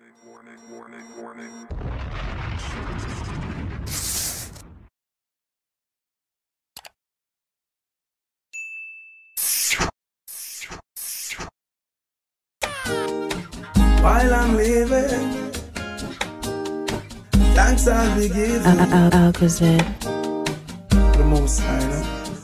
While I'm living, thanks I'll be giving. Alcazar. The most high.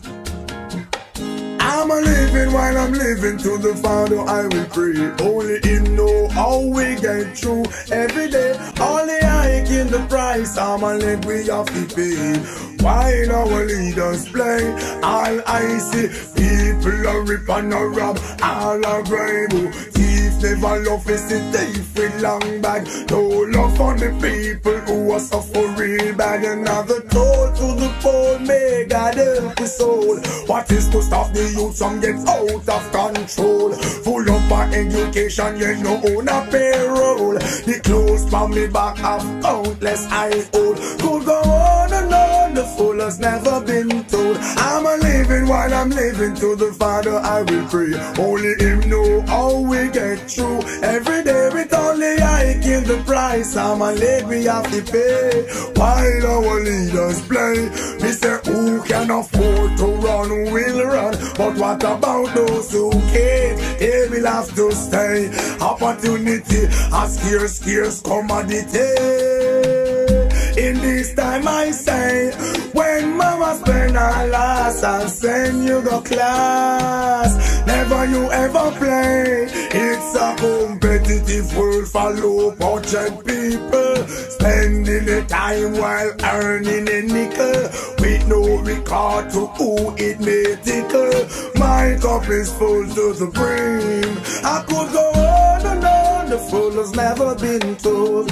I'm a living while I'm living, to the Father I will pray. Only Him know how we get through every day. Only I give the price, I'm a leg we have to pay. While our leaders play, all I see, people are rip and a rob, all are grave. Thieves never love is the thief with long bag. No love for the people who are suffering bad. Another toll to the poor, may God help his soul. What is to stop the youth from get out of control? Full up our education, you know, on a payroll. The clothes from me back have countless eyes old. Could go on and on, the fool has never been told. I'm a living while I'm living, to the Father I will pray. Only Him know how we get through every day. With only I give the price, I'm a leg we have to pay. While our leaders play, we say who can afford to run will run. But what about those who can't? They will have to stay. Opportunity a scarce commodity. In this time I say, when mama spend her last, I'll send you the class. Never you ever play. It's a competitive world for low budget people, spending the time while earning a nickel, with no regard to who it may tickle. My cup is full to the brim. I could go on and on, the fool has never been told.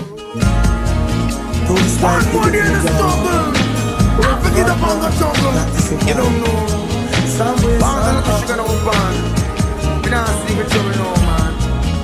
One more day in the struggle, don't forget about the jungle. You don't know, bars and the sugar don't burn. We not sleep with trouble no man.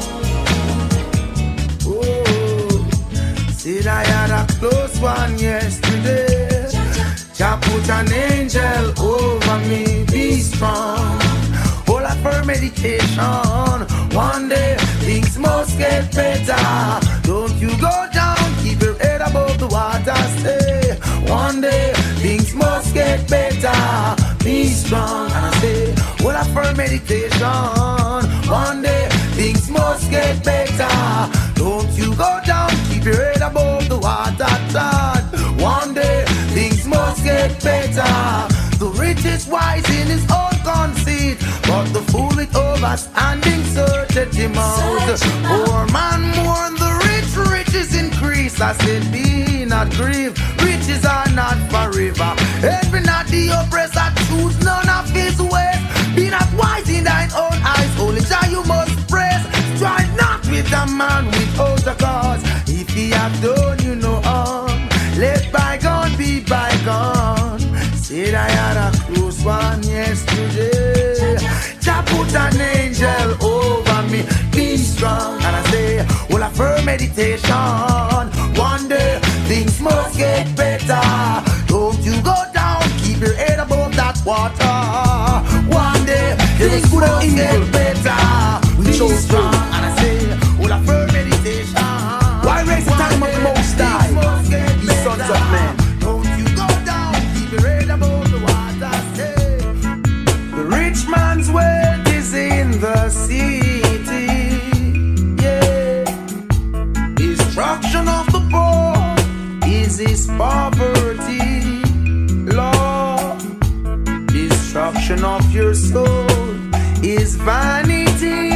Oh, said I had a close one yesterday. Jah put an angel over me, be strong. Hold up for meditation. One day things must get better. Don't you go down, keep your head above the water, stay. One day things must get better. Be strong, and I say, hold up for meditation. One day things must get better. Don't you go down, keep your head above the water, Todd. One day things must get better. The rich is wise in his own conceit, but the fool with overstanding searcheth him out. Poor man mourn the rich, riches increase. I said, be not grieved, riches are not forever. Envy not the oppressor, choose none of his ways. Be not wise in thine own eyes, only Jah you must praise. Strive not with a man without a cause. If he have done you no harm, let bygone be bygone. Said I had a close one yesterday. Jah put an angel over me, be strong. And I say, well, I firm meditation. One day things must get better. Don't you go down, keep your head above that water. One day things must get better. We so strong. And I say, well, I firm meditation. Why raise the time of the Most High? Ye sons of men. Don't you go down, keep your head above the water. Say, the rich man's wealth is in the city. Yeah. Destruction of the poor is his poverty. Lord, destruction of your soul is vanity.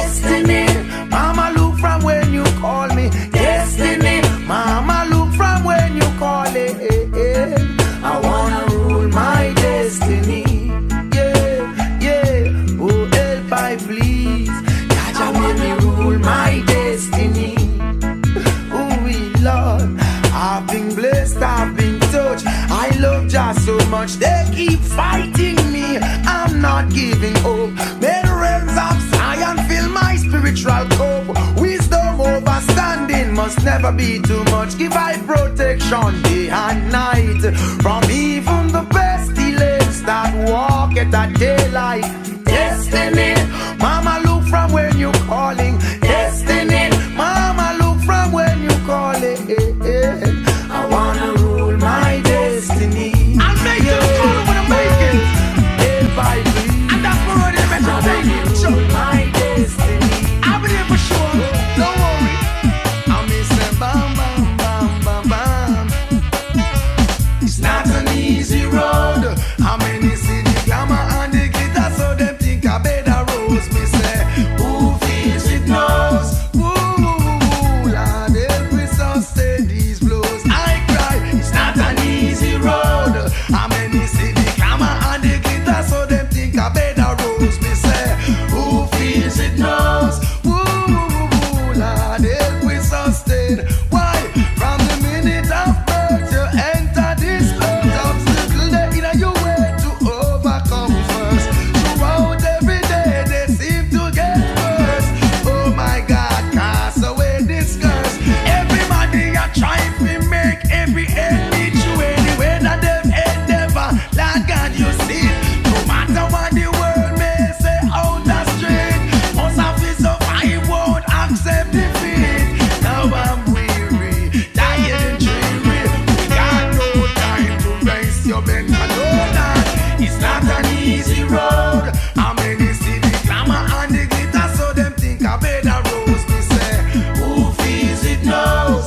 Mama look from keep fighting me. I'm not giving up. May the realms of Zion fill my spiritual cup. Wisdom overstanding must never be too much. Give I protection day and night from even the pestilence that walk at that daylight. Destiny, mama, look from when you calling. Destiny, mama, look from when you calling. I wanna rule my destiny. I'll make it cool when I make it. If I please, and that's for what they meant to take it. Rule my destiny. I'll be there for sure. Don't worry. I'm missing bam bam bam bam bam. It's not an easy road. How many see the glamour and the glitter, so them think I better rose. Me say, who feels it knows. Ooh, Lord help me sustain these blows. I cry, it's not an easy road. How many see the glamour and the glitter, so them think I better rose. Me say, who feels it knows. Ooh, Lord help me sustain. Why? From the minute of birth you enter this world, obstacle they in your way to overcome first. Throughout every day they seem to get worse. Oh my God, cast away this curse. Everybody are trying to make every end meet you anyway that them endeavor. Lord God, you see, no matter what the world may say out the street, most of it so I won't accept defeat. Now I'm weary, tired and dreary. We got no time to raise your bend and hold on. It's not an easy road. How many see the glamour and the glitter, so them think I better rose. Me say, who feels it knows.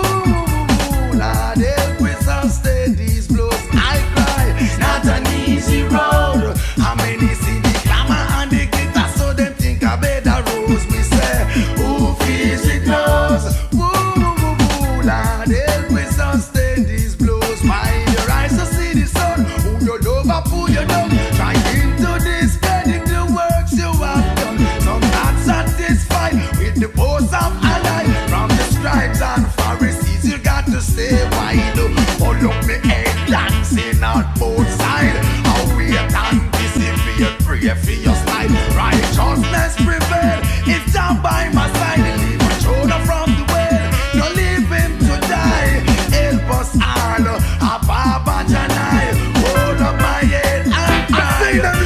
Ooh, Lord help me sustain these blows. I cry, it's not an easy road. How many see the glamour and the glitter, so them think I better rose. Me say, who feels it knows. Ooh, Lord help me sustain these blows. Find your eyes to see the sun. Who you love or who you don't. Try into discredit the works you have done. Some not satisfied with the post of ally. From the scribes and Pharisees you got to stay wide. Hold up me head dancing on both sides. How we anticipate, pray for your slide. Righteousness prevail. It's down by my side. Deliver Jonah from the well. You leave him to die. Help us all. Ababa Janai. Hold up my head and cry. I see them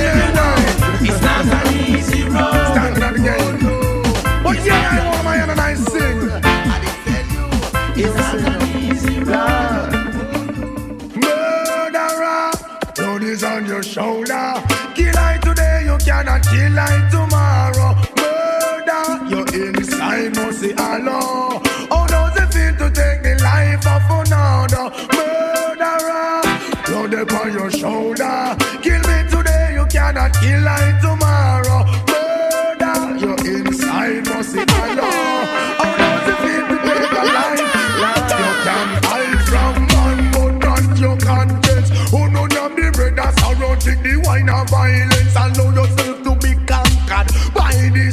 lying. It's not an easy road. Stand up again. But yeah, I want my hand and I sing. I did tell you, it's not an easy road. Murderer, load is on your shoulder. Kill I today, you cannot kill I tomorrow. Murder, your inside must see Allah. How does it feel to take the life of another? Murderer, load it on your shoulder. Kill me today, you cannot kill I tomorrow. Murder, your inside must see Allah. How does it feel to take a life? You can hide from man, but not your conscience. Oh no, damn the bread that's around, take the wine of violence. Allow yourself to be conquered by the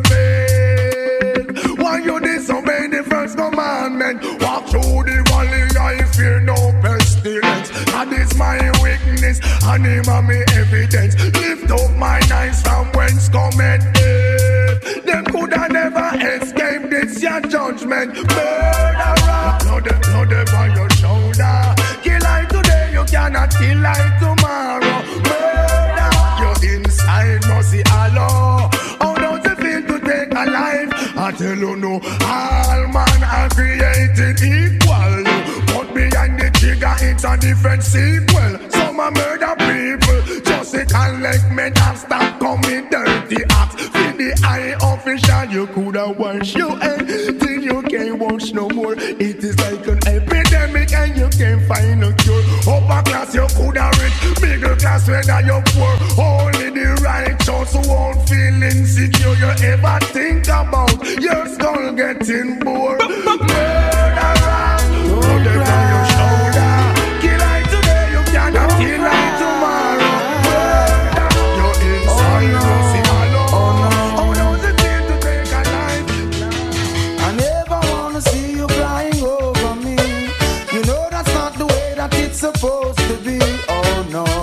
serpent. Why you disobey the first commandment? Walk through the valley, I fear no pestilence. That is my weakness, and him and me evidence. Lift up my eyes from whence cometh death. Them coulda never escaped this your judgment. Murderer, blood on your shoulder. Kill I today, you cannot kill I tomorrow. Murder, your inside must see Allah. How does it feel to take a life? I tell you no, all man are created equal. But behind the trigger it's a different sequel. Some a murder people just to collect men and stop coming dirty acts. For the high official you coulda wash your head till you can't wash no more. It is like an epidemic and you can't find a cure. Upper class you coulda rich, middle class whether you poor. Only the righteous who won't feel insecure. You ever think about your skull getting bored? Murderer, put it on your shoulder. Kill I today, you cannot kill I tomorrow. Murder, your inside you see alone. How does it feel to take a life? I never wanna see you crying over me. You know that's not the way that it's supposed to be. Oh no.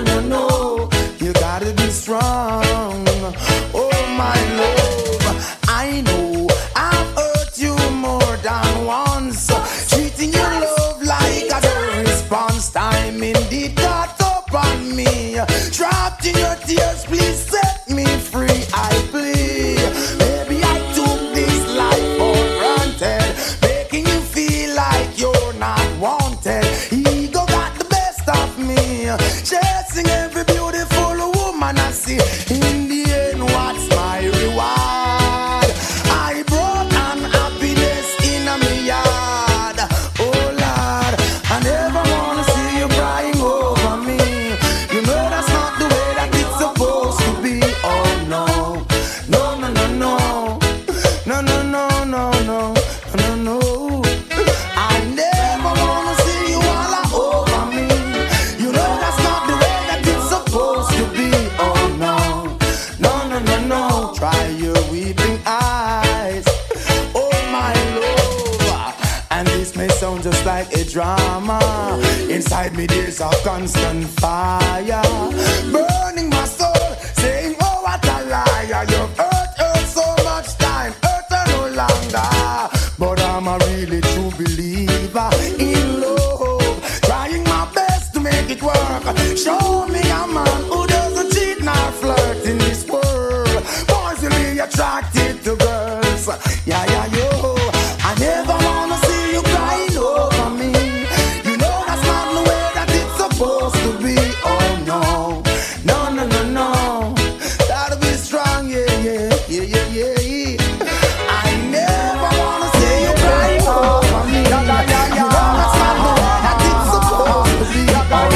no. You gotta be strong. Oh my love, I know I've hurt you more than once. Treating your love like a response time indeed got up on me. Trapped in your tears, please set me free, I plead. Baby, I took this life for granted, making you feel like you're not wanted. Ego got the best of me, chasing every beautiful woman I see. In the end, what's my reward? I brought unhappiness in my yard. Oh Lord, I never wanna see you crying over me. You know that's not the way that it's supposed to be. Oh no, no, no, no, no, no, no, no, no, no, no, no. I never wanna see you all over me. You know that's not the way that it's supposed to be. Oh no, no, no, no, no. Try your weeping eyes. Oh my love, and this may sound just like a drama. Inside me there's a constant fire, burning my soul, saying oh what a liar. You've hurt so much time, hurt her no longer. But I'm a really true believer in love, trying my best to make it work. Show me a man who doesn't cheat nor flirt in this world. Boys will be attracted to girls. Yeah, yeah, yo. I never wanna see you crying over me. You know that's not the way that it's supposed to be. Oh no, no, no, no, no. Gotta be strong, yeah, yeah, yeah, yeah, yeah. I never wanna see you crying over me. You know that's not the way that it's supposed to be.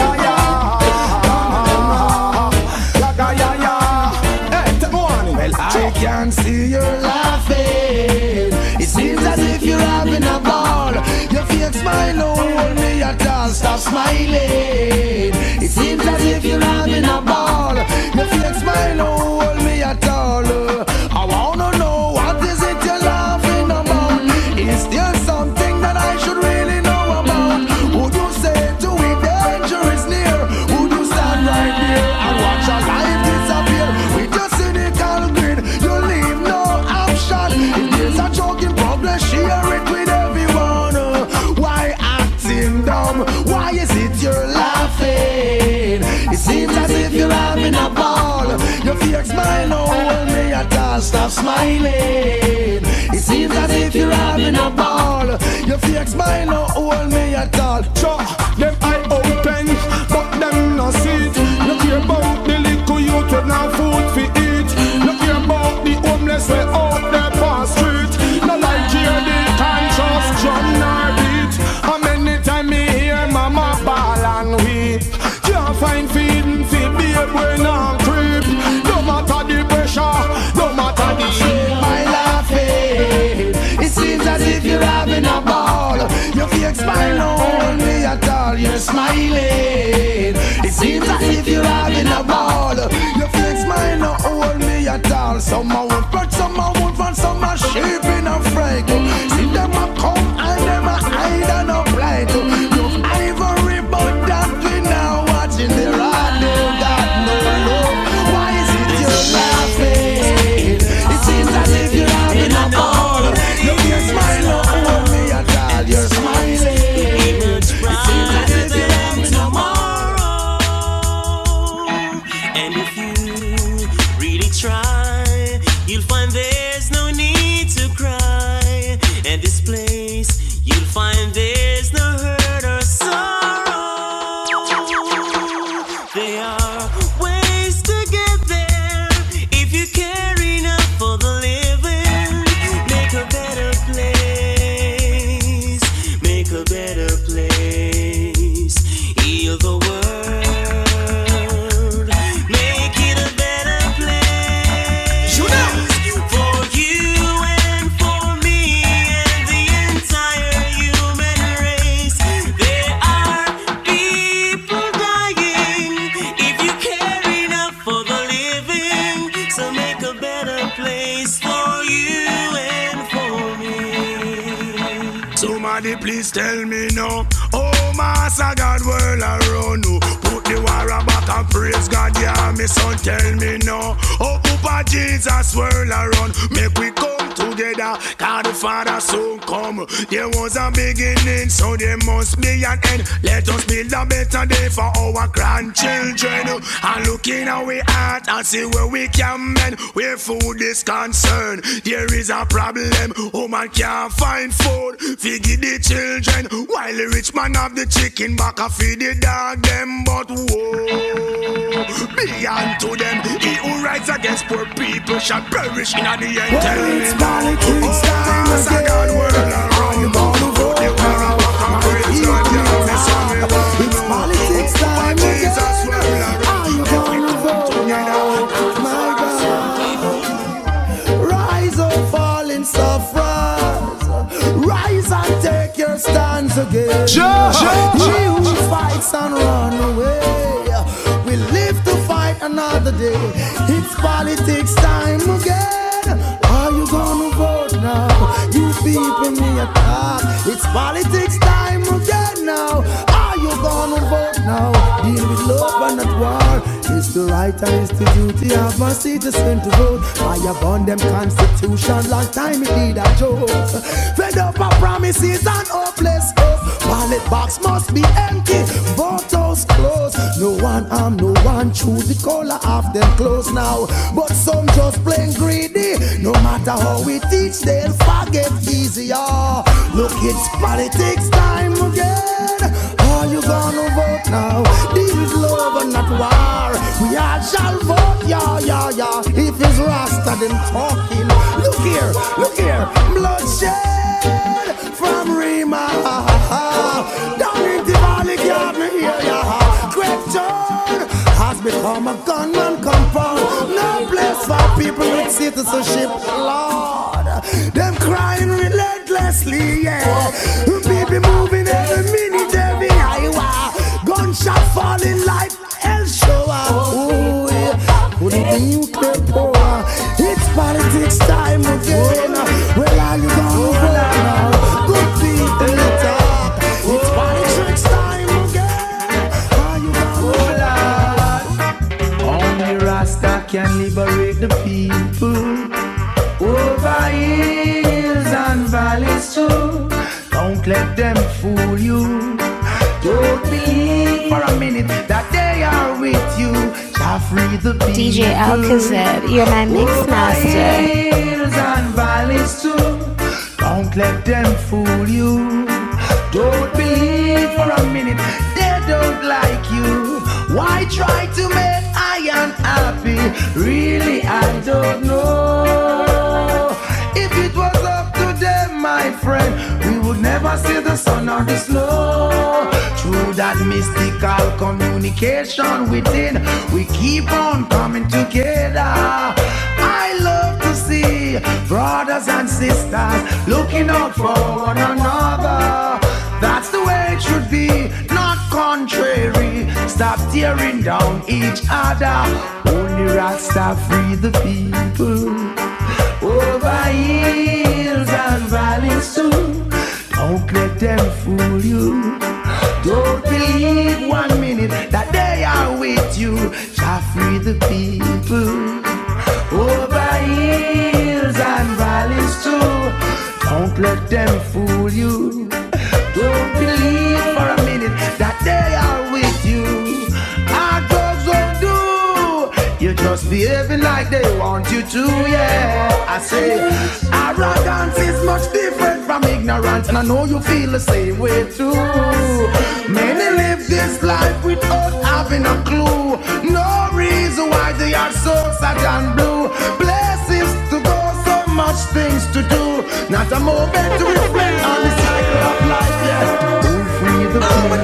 Well, I can see you're laughing. It seems as if you're having a ball. Your fake smile don't hold me at all. Stop smiling. It seems as if you're having a ball. Your fake smile don't hold me at all. I wanna know what is it you're laughing about? Is there something that I should really know about? Would you say to it danger is near? Would you stand right there and watch your life disappear? With your cynical grin, you leave no option. If there's a choking problem, share it with everyone. Why acting dumb? Why is it you're laughing? It seems as if you're having a ball. Your fake smile don't hold me at all. Stop smiling. It seems as if you're having a ball. Your fake smile don't hold me at all. Sure, them eye open, but them no see it. No care about the little youth with no food for eat. No care about the homeless way out there past street. No like hear the conscious drum nor beat. How many time me hear mama ball and weep? Can't find feeding for babe when I'm creep. No matter the pressure, no matter the shame. My laughing. It seems as if you're having a ball. Your fake smile don't hold me at all. You're smiling. It seems as if you're having a ball. Your fake smile don't hold me at all. Some are wolf, but some are wolf and some are sheep in a fright. See them a come and them a hide and a blight. You've ivory but that we now watching the rod. They got no love. Why is it you're laughing? It seems as if you're having a ball. Your fake smile don't hold me at all. You're smiling. It seems as if you're having a ball. And if you really try, you'll find there's no need to cry. And this place, you'll find there's no hurt or sorrow. There are ways to get there if you care enough for the living. Make a better place. Make a better place. Heal the world. Make it a better place. For you and for me and the entire human race. There are people dying if you care enough for the living. So make a better place for you and for me. Somebody please tell me no. Oh, Master God, world around you. Put the war back back and praise God, yeah, me son tell me no. Oh, Papa Jesus whirl around, make we come together. God the Father soon come. There was a beginning, so there must be an end. Let us build a better day for our grandchildren. And look in our heart and see where we can mend. Where food is concerned, there is a problem. Woman can't find food, feed the children, while the rich man have the chicken back and feed the dog them. But whoa, be unto them. He who rides against poor people shall perish in the end. Tell him it's politics time again. Are you gonna vote now? It's politics time again. Are you gonna vote now? My God, rise up, fallen sufferers. Rise and take your stands again. He who fights and run away will live to fight another day. It's politics time again. Are you gonna vote now? You people me attack. It's politics time again now. Are you gonna vote now? Deal with love and not war. It's the right and it's the duty of my citizen to vote. I have on them constitution, long time it need a joke. Fed up of promises and hopeless hope. Ballot box must be empty, vote house closed. No one arm, no one chew the color of them clothes now. But some just plain greedy. No matter how we teach, they'll forget easier. Look, it's politics time again. Are you gonna vote now? Deal with love and not war. We all shall vote, yeah, yeah, yeah. If it's Rasta, them talking. Look here, bloodshed from Rima. Down in the valley, can't me hear ya. Question has become a gunman compound. No place for people with citizenship, Lord. Them crying relentlessly, yeah. People moving every minute, every hour. Gunshot falling like hell shower. Oh yeah, put it in nuclear power. It's politics time again. Well, are you gonna vote now? Good people talk. It's politics time again. Are you gonna vote? Only Rasta can liberate the people. Over hills and valleys too. Don't let them fool you. Don't believe for a minute that they are with you. Shall free the people. DJ Alcazar, you're my mix master. Hills and valleys too. Don't let them fool you. Don't believe for a minute they don't like you. Why try to make I unhappy? Really, I don't know. If it was up to them, my friend, we would never see the sun or the snow. Through that mystical communication within, we keep on coming together. I love to see brothers and sisters looking out for one another. That's the way it should be, not contrary. Stop tearing down each other. Only Rasta free the people. Over hills and valleys too. Don't let them fool you. Don't believe 1 minute that they are with you. Shall free the people. Over hills and valleys too. Don't let them fool you. Don't believe for a minute that they are with you. Our dogs won't do. You're just behaving like they want you to, yeah. I say arrogance is much different from ignorance, and I know you feel the same way too. Many live this life without having a clue. No reason why they are so sad and blue. Places to go, so much things to do. Not a moment to reflect on the cycle of life, yeah. Don't free the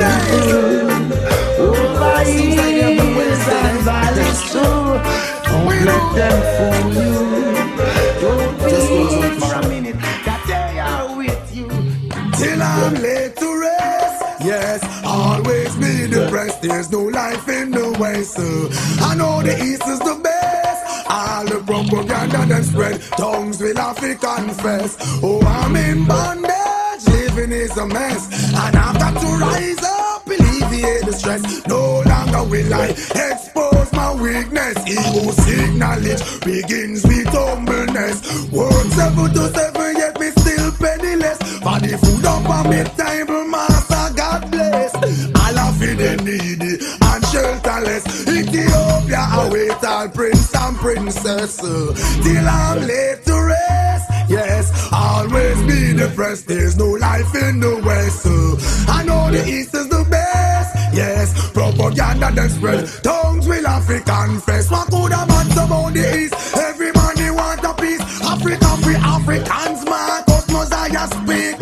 people. Over hills and valleys too. Don't let them fool you. Don't believe for a minute that they are with you. Till I'm late to rest. Yes, always be depressed. There's no life in the West. I know the East is the best. All the propaganda them spread. Tongues will have to confess. Oh, I'm in bondage. Living is a mess. And I've got to rise up. Believe alleviate the stress. No longer will I expose my weakness. Ego seek knowledge begins with humbleness. Work 7 to 7, yet me still penniless. For the food up on me table, master God bless. All of the needy and shelterless. Ethiopia await all prince and princess. Till I'm laid to rest. Yes, always be depressed. There's no life in the West. I know the East is the best. Yes, propaganda then spread. Tongues will have to confess. What could have been about the East? Everybody want a piece. Africa free Africans, Marcus Mosiah speak.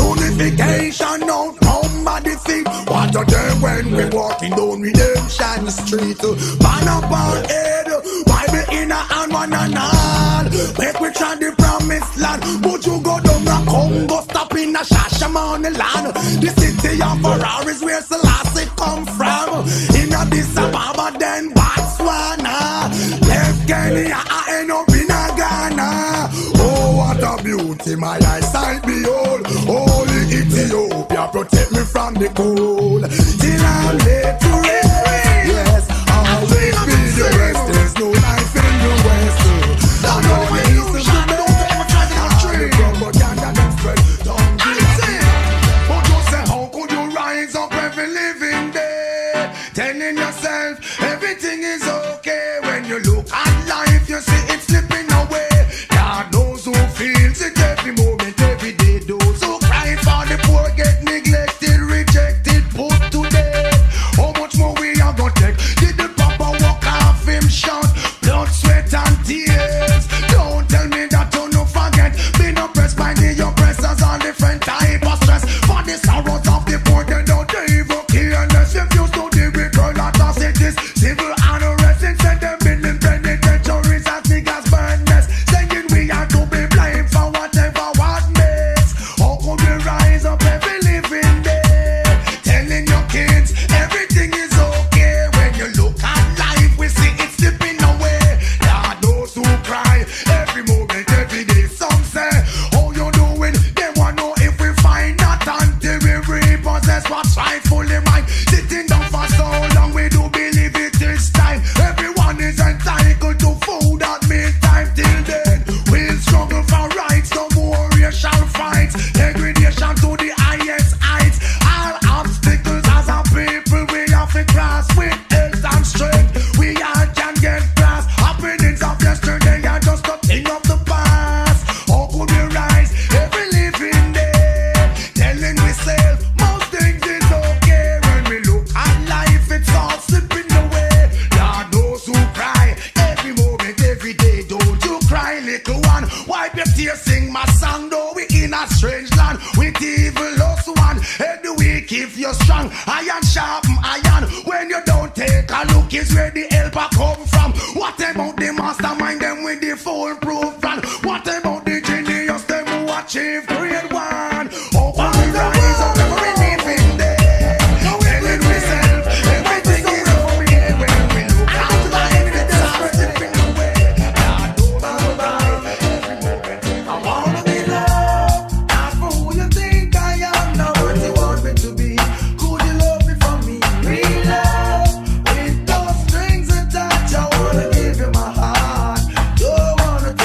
Unification out come by the feet. What a day when we walking down Redemption Street. Ban up our head, Bible in a hand, one and all. Make we try the promised land. Would you go down the Congo, stop in a Shashamane land? The city of Ferraris where Selassie come from. In Addis Ababa, then Botswana. Left Kenya, I end up in a Ghana. Oh, what a beauty, my eyesight behold. Holy Ethiopia, protect me from the cold. Till I'm laid to rest. Yes, always be the rest. There's no life in the West. I know the East is the best. The propaganda that's spread. Don't be but you say, how could you rise up every living day? Telling yourself everything is okay. When you look at life, you see it's slipping away. God knows who feels it every moment, every day. Those who cry for the poor get neglected, rejected, put to death. How much more we are gonna take? Did the papa walk off him short? Blood, sweat and tears. Don't tell me that you no forget. Being oppressed by the oppressors on different type of stress. For the sorrows of the poor, they don't even care unless if you to the return atrocities. Civil unrest instead them building penitentiaries as niggas burn nests. Saying we are to be blamed for whatever what makes. How could we rise up every living day? Telling your kids everything is okay. When you look at life, we see it slipping away. God knows who cry every moment, every day. Some say, how you doing? They want to know if we find that until we repossess what's rightfully mine. Sitting down for so long, we do believe it is time. Everyone is entitled to food at meantime. Till then, we'll struggle for rights. No more racial fights. Degradation to the highest heights. All obstacles as a people we have to cross with health and strength. We all can get past. Happenings of yesterday are just a thing of the past. How could we rise every living day? Telling myself most things is okay. When we look at life, it's all slipping away. God knows who cry every moment, every day. Don't you cry, little one. Wipe your tears, sing my song. Though we in a strange land with evil lost one. Head the weak if you're strong. Iron sharpen iron. When you don't take a look, is where the helper come from. What about the mastermind them with the foolproof plan? What about the genius them who achieve grade one? How can we rise up every living day? Telling myself everything is okay. When we look at life, it's all slipping away. God knows why every moment. I wanna be loved, not for who you think I am, not what you want me to be. Could you love me for me? Real love, with those strings attached. I wanna give you my heart. Don't wanna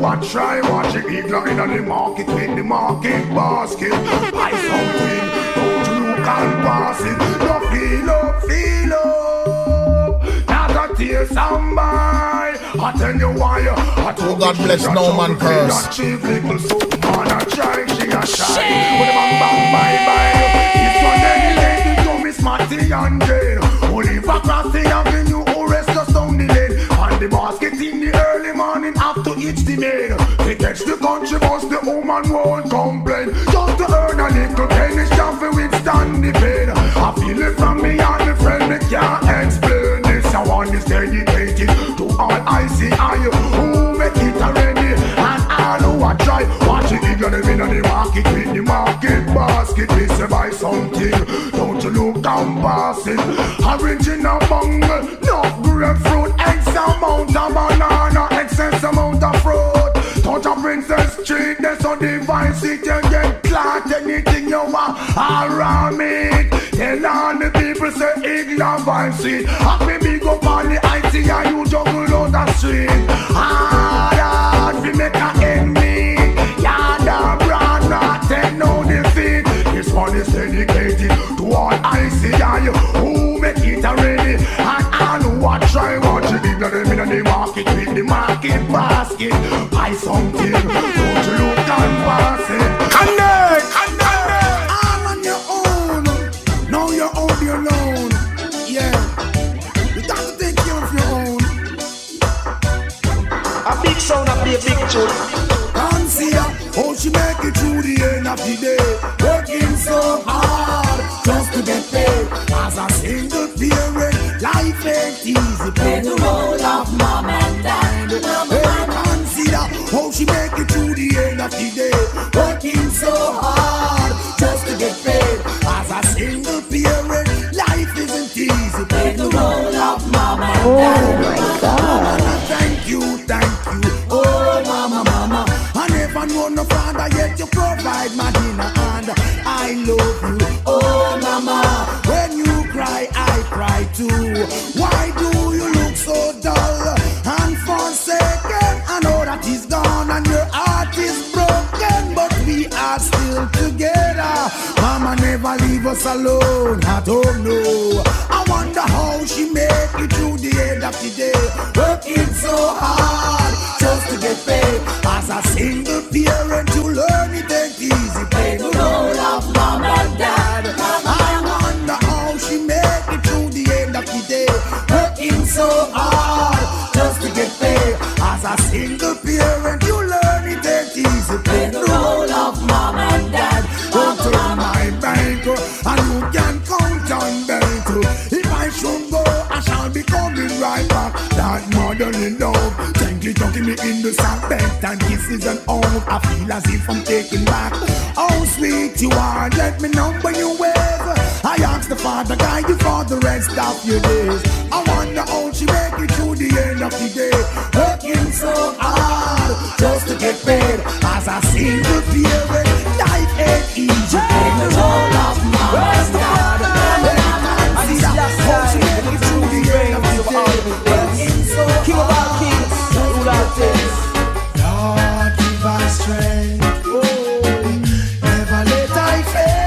what try, watch it eagle in the market with the market basket. Buy something, don't you look and pass it. No feel up, not a tear somebody. I tell you why, I told God bless no man curse. Cheap little soap man, I try, she a shy. With a bang bang bye. It's one day to Miss Matty and Jane. Who live across the avenue, who rest just down the lane. And the basket in the early morning after each the maid. They catch the country bus, the woman won't complain. Just to earn a little penny, shall we withstand the pain. I feel it from me and the friend, me can't explain. This I want is dedicated to all I see I who make it already. And all who I try, watch it, you gonna win on the market with the market basket. They say buy something, don't you look down past it. Original bungle, no grapefruit, X amount of banana, excess amount of fruit. Touch a Princess Street, there's so device it, you get caught anything you want around me. Tell all the people say ignore vibes it. Have me big up on the IT and you juggle on the street. Hard, we make a enemy. Yada, brand, not ten, no defeat. This one is dedicated to all ICI who make it already. And all who are try watch it, if them in the market with the market basket. Buy something, don't you look and pass it. Connect! All on your own. Now you're on your own. Yeah. You got to take care of your own. A big sound, a big tune. Can't see her, how she make it through the end of the day. Working so hard just to get paid. As a single parent, life ain't easy. Play the role of mom and dad. Hey, can't see her, how she make it through the end of the day. Working so hard just to get paid. As a single parent, life isn't easy. Play the role of mom and dad. Oh my God. Thank you, oh mama. I never know no father yet you provide my dinner and I love you, oh mama. When you cry, I cry too. Why do you look so dull and forsaken? I know that he's gone and your heart is broken, but we are still together. Mama never leave us alone, I don't know. I wonder how she make it through the end of the day. Working so hard just to get paid. As a single parent, you learn it ain't easy. Play the role of mom and dad. I wonder how she make it through the end of the day. Working so hard just to get paid. As a single parent, you learn it ain't easy. Play the role of mom and dad. Go to my bank and you can count on bank. If I should go, I shall be coming right back. That motherly love, gently tucking me in the soft bed and kisses and all. I feel as if I'm taken back. Oh sweet you are, let me know when you wave. I ask the Father guide you for the rest of your days. I wonder how she make it through the end of the day. Working so hard just to get paid. As a single parent, life ain't easy. Play the role of mom and dad. How she make it through the end of the day. Working so hard. King of all kings, rule all things. Lord, give us strength. Oh, never let I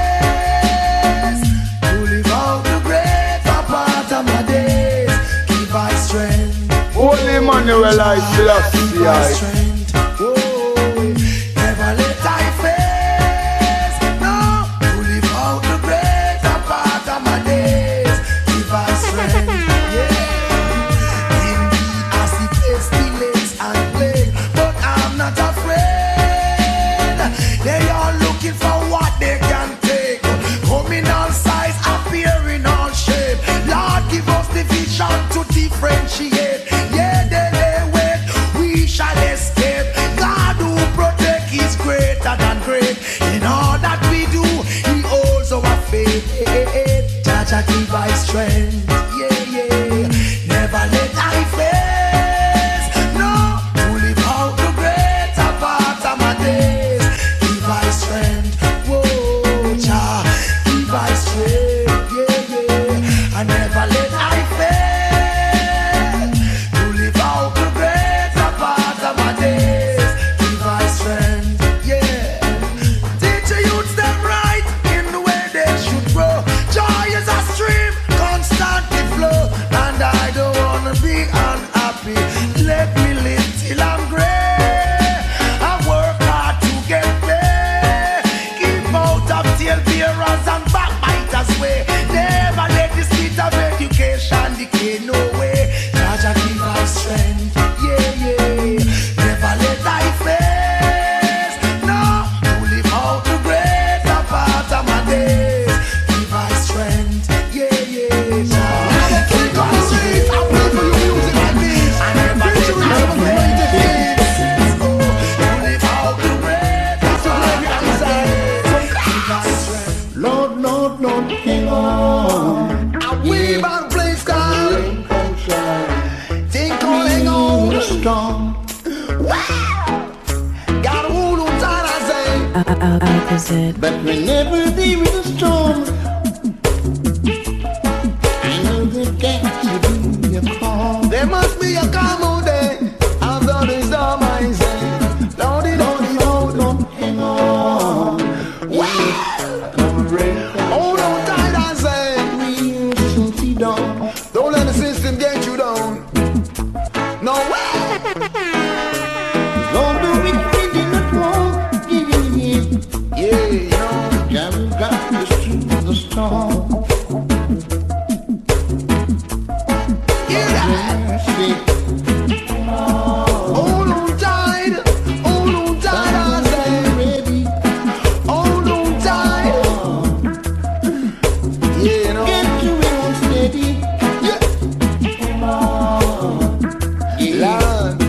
face to live out the greater part of my days. Give us strength. Holy Emmanuel, I bless Give us strength. Oh, never let I face to live out the greater part of my days. Give us strength. Yeah. Indeed, I see pestilence and plague, but I'm not afraid. They are looking for what they can take. Coming all size, appearing all shape. Lord, give us the vision to differentiate. Yeah, they wait, we shall escape. God who protect is greater than great. In all that we do, He holds our faith. Jah give I strength. Yeah. Never let I face. No, to live out the greater part of my days. Give I strength. Whoa, Jah, give I strength. Yeah. I never let I Alcazar. But whenever there is a storm, I know there got to be a calm. There must be a calm out there. After the storm, I say, Lordy, Lordy, hold on, hang on. Hold on tight, I say. Don't let the system get you down. No way. Lord, the wicked did not walk in it. Yeah, you know. Jah got us through the storm. Hold on tight, I say. Hold on tight. Yeah, you know. Get you real steady. Lord.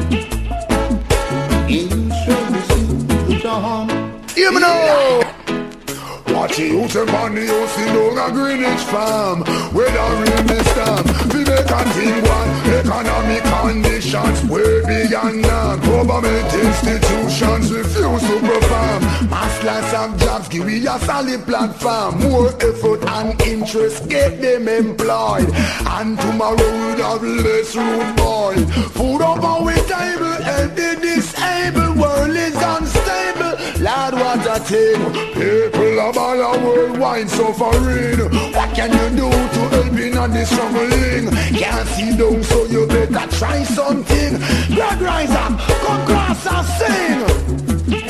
In trouble, see the dawn. Hear me now. Watch it, you say on the house in Doga Greenwich Farm. Whether in the storm, we make a thing one. Economic conditions way beyond norm. Government institutions refuse to perform. Mass loss of jobs give we a solid platform. More effort and interest get them employed. And tomorrow we'll have less room boy. Food up on we table and the disabled world is unstable. Lord, what a thing. People of all our worldwide suffering. What can you do to help in on this struggling? Can't see down, so you better try something. Blood rise up, come cross and sing.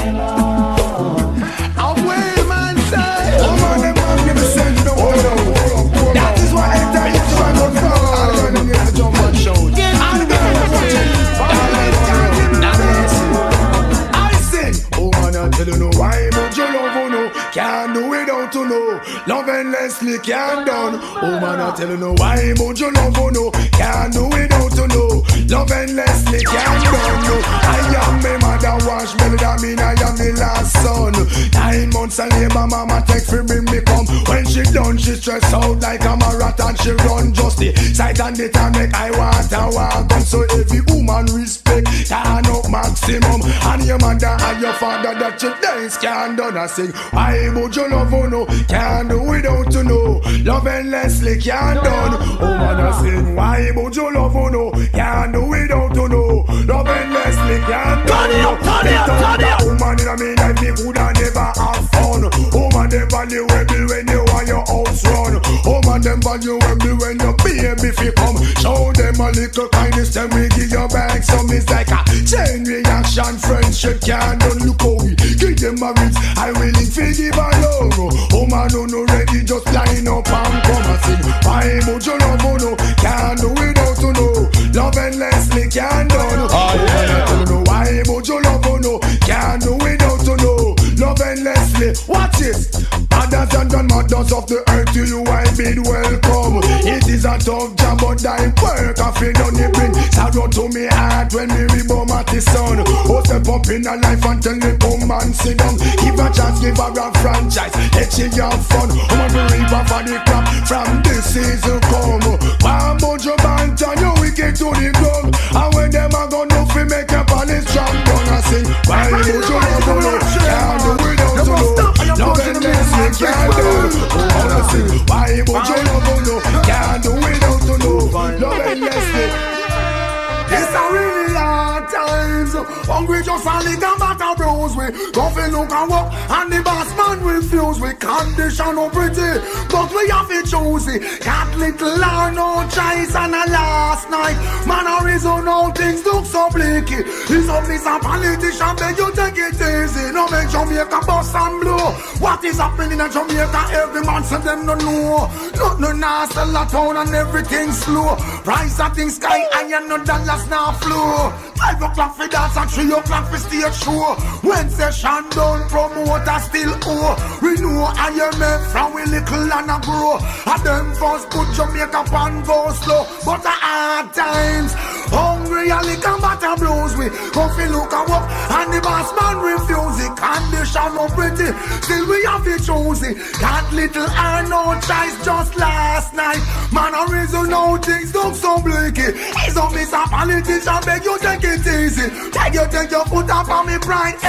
Away, man, say. Oh, man, the man give me sense. No, hold on. That is why I tell you to run from. I'm gonna get a jump and shout. I'm gonna watch it. I sing. Oh, man, I tell you no why, but you love you no. Can't do without to know. Love endlessly can't done. Oh man, I tell you no why, but you love you no. Can't do without to know. Love endlessly can't done. No, I am my mother wash belly, that mean I am the last son. 9 months of labor, mama take for bring me come. When she done, she stress out like a marathon. She run just the sight and the time make I want to walk on. So every woman respect, turn up maximum. And your mother and your father that your days can't done. I sing, why but you love you no, can't do without to know. Love endlessly can't done. Oh man, I sing, why but you love you no, can't do without to know. Love endlessly can't done. Turn it up. Woman in a me life, me coulda never have fun. Woman them valuable when you want your house run. Woman them valuable when your baby fi come. Show them a little kindness, then we give you back some. It's like a chain reaction, friendship can't done. Look how we give them a rinse. I willing fi give a love. Oh man, no ready, just line up and come and sing. Why but you love you no, can't do without to know. Love endlessly can't done. Oh yeah, I tell you no why but you love you no, can't do without to know. Love endlessly, watch it. Mothers and grandmothers of the earth, to you I bid welcome. It is a tough job, but I work. I feel done it bring sorrow to me heart when me reborn at the sun. Oh, step up in a life and tell me come and sit down. Give a chance, give her a franchise, let she have fun. I'm a reaper for the crop from this season come. One bunch of banter, you wicked to the ground. And when them a go no fi make up on this strong down. I sing, why bunch of love, can't do without to know. Love endlessly can't do. Oh, I sing, why bunch of love, can't do without to know. Love endlessly. It's a really hard times. Hungry just a little matter bros. We go fi look and walk and the boss man refuse. We condition no pretty, but we have to choose it. Got little or no choice and a last night. Man a reason how things look so bleak. It's up this a politician, beg you take it easy. No make Jamaica bust and blow. What is happening in Jamaica? Every man said them no know. Nothing now sell a town and everything slow. Price of things sky high and no dollars now flow. 5 o'clock for dance and 3 o'clock for stage show. When session done, promoter still owe. We know IMF from we little and a grow. And them first put Jamaica and go slow. But the hard times, hungry and liquor matter blows. We go fi look and walk and the boss man refuse it. Condition no pretty, still we have to choose it. Got little and no choice just last night. Man a reason now things look so bleak. He's a miss a politician, beg you take it easy. Take your foot off on me pride, hey.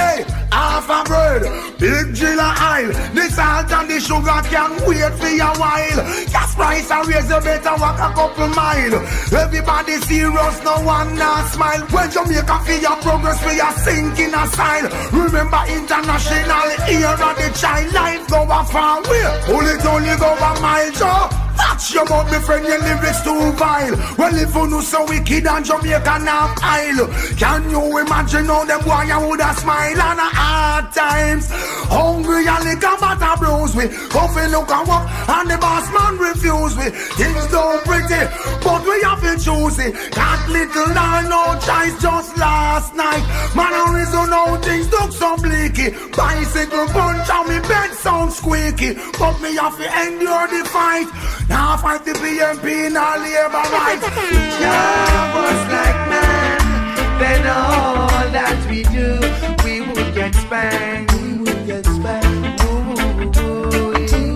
half a bread, big drill of oil. The salt and the sugar can wait for a while. Gas price and raise, you better walk a couple mile. Everybody serious, no one not smile. When Jamaica feel your progress, we are sinking a style. Remember international era of the child life go a far way. Only go a mile, Joe. Touch your mouth, my friend, your lyrics too vile. Well, if you know so wicked and Jamaica now aisle, can you imagine how them boy you woulda smile on a hard times? Hungry and liquor butter blues we coffee look and walk and the boss man refuse we. Things don't pretty, but we have to choose it. Got little or no choice just last night. Man, I reason how things look so bleaky. Bicycle punch and me bed sound squeaky, but me have to endure the fight. Now fight the PMP in our labor rights. Yeah, was like man, then all that we do, we would get spanked. We would get spanked. Ooh.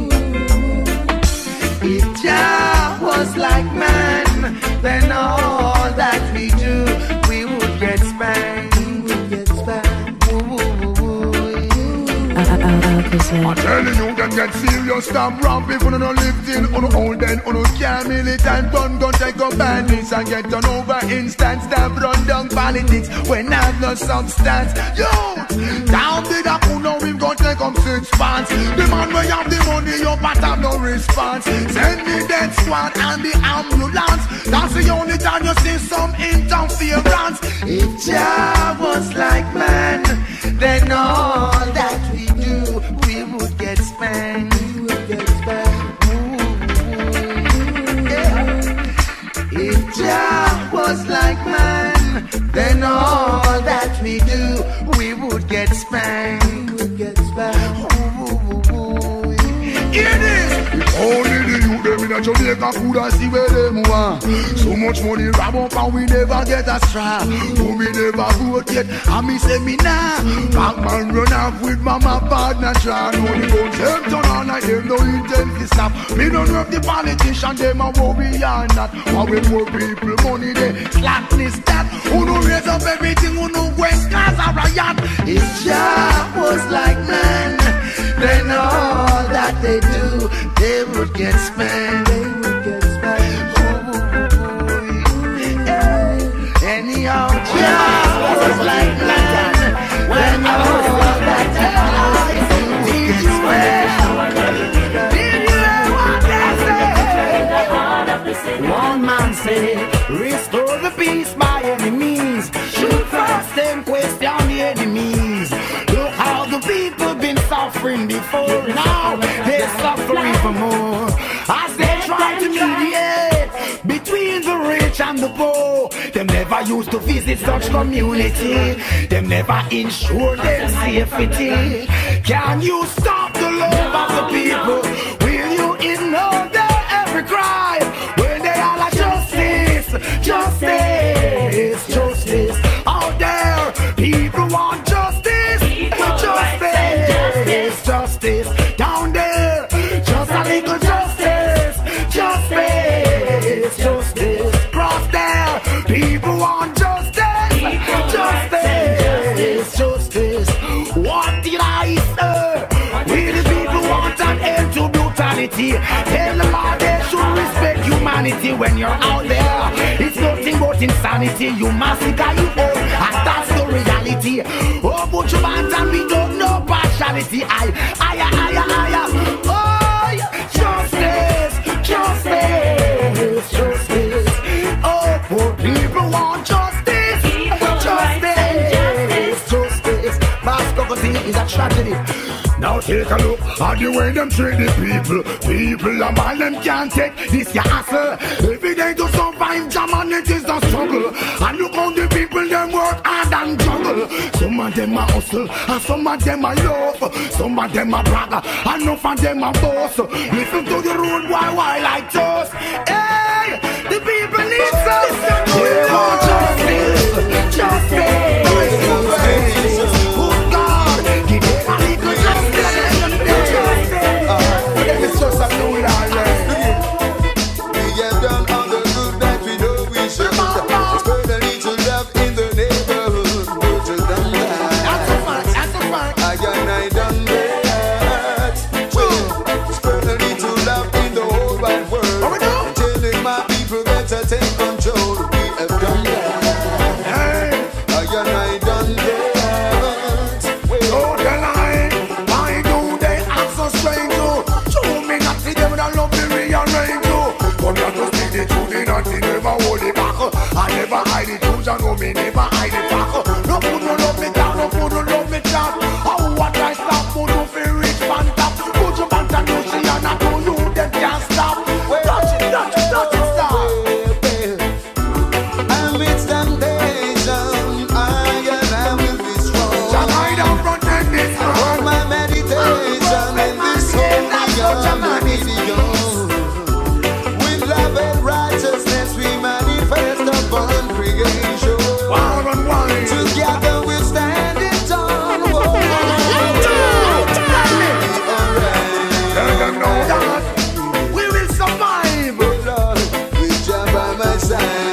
If Jah was like man, then all that we do, we would get spanked. We would get spanked. Ooh. I'm telling you, them get serious, stop ramping. When you no live in, on old then, on can't militant, gun take up bandits and get done over instant. Stop run down politics when have no substance. Yo, down the Dakuno, we've got take up 6 pants. The man where you have the money, your but have no response. Send the death squad and the ambulance. That's the only time you see some interference. If Jah was like man, then all that we do, we would get spanked. We would get spanked. Ooh. Yeah. If Jah was like man, then all that we do, we would get spanked. We would get spanked. Ooh. It is. Only the youth them in a Jamaica could have see where them want. So much money wrap up and we never get a strap. Oh, we never vote yet, and me say me nah. Back man run off with mama partner try. No, the guns them turn on and them no intent to stop. Me don't know if the politician them a worry or not. But when poor people money they slackness that. Who no raise up everything, who no went cause a riot. If Jah was like man, then all that they do, they would get spanked. They would get spanked. Ooh. Yeah. Anyhow, Jah was like man, when all that they do, they would get spanked. Did you hear what they say? One man say, restore the peace by any means. Shoot first, then question the enemies. Look how the people been suffering before. Now they're suffering for more. As they try to mediate between the rich and the poor. Them never used to visit such community. Them never ensure their safety. Can you stop the love of the people? Will you ignore their every cry? When they all are justice, justice, justice. Out there, people want justice, justice, justice. Down there, just a little justice, justice, justice. Cross there, people want justice, justice, justice. What did I say? We the people want an end to brutality. Tell them all they should respect humanity. When you're out there, it's nothing but insanity. You massacre you all, and that's the reality. Oh, put your hands and we don't know partiality. I. Oh, justice, justice, justice. Oh, poor people want justice, justice, justice. Mass poverty is a tragedy. Now take a look at the way them treat the people. People a man them can't take this ya hassle. Every day to survive, jam and it is a struggle. And look how the people them work hard and juggle. Some of them a hustle, and some of them a love. Some of them a brag, and enough of them a boss. Listen to the road why like toast. Hey, the people need some. They want justice, justice. me never hide it back. No food no love me down, no food no love me chat. How what I stop, food no feel rich fan top. Put your pants and you see and I know you them can't stop. Touch it, touch it, touch it, stop. And with temptation, I will be strong. Shall I down front and this For my meditation in this holy medium. With love and righteousness we manifest upon creation. War and wine. Together we're standing tall. Whoa, Let them know that we will survive. Lord, with Jah by my side.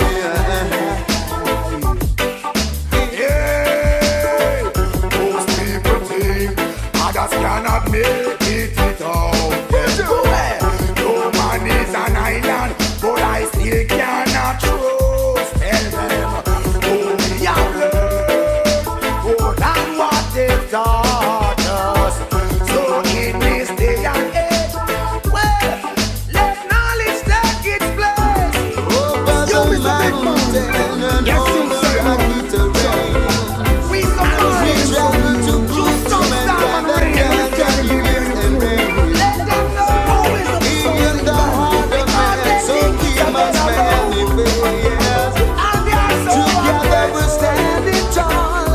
Yeah, most people think others cannot make it out. No man is an island, but I still cannot trust. Tell them, oh, we have learned more than what they've taught us. So in this day and age, well, let knowledge take its place. Over You the is a big man. mountain and Yes, you over say, rocky terrain. We We survive. travel to prove to mankind that God can live and reign. Let them know who is the In the heart of man, so he must manifest. And they are so Together we're standing tall.